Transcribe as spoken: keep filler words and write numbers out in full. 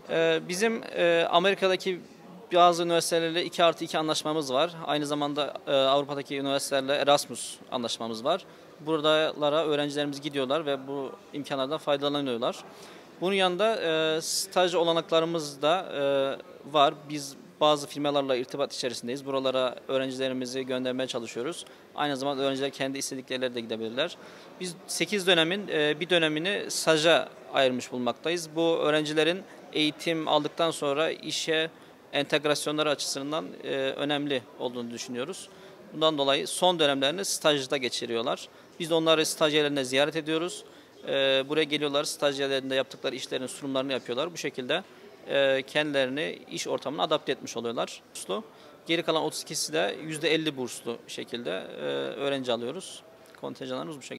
Ee, Bizim e, Amerika'daki bazı üniversitelerle iki artı iki anlaşmamız var. Aynı zamanda e, Avrupa'daki üniversitelerle Erasmus anlaşmamız var. Buralara öğrencilerimiz gidiyorlar ve bu imkanlardan faydalanıyorlar. Bunun yanında e, staj olanaklarımız da e, var. Biz bazı firmalarla irtibat içerisindeyiz. Buralara öğrencilerimizi göndermeye çalışıyoruz. Aynı zamanda öğrenciler kendi istedikleri yere de gidebilirler. Biz sekiz dönemin e, bir dönemini staja ayırmış bulmaktayız. Bu öğrencilerin eğitim aldıktan sonra işe entegrasyonları açısından e, önemli olduğunu düşünüyoruz. Bundan dolayı son dönemlerini stajda geçiriyorlar. Biz de onları staj yerlerinde ziyaret ediyoruz. E, buraya geliyorlar, staj yerlerinde yaptıkları işlerin sunumlarını yapıyorlar. Bu şekilde e, kendilerini iş ortamına adapte etmiş oluyorlar. Burslu. Geri kalan otuz ikisi de yüzde elli burslu şekilde e, öğrenci alıyoruz. Kontenjanlarımız bu şekilde.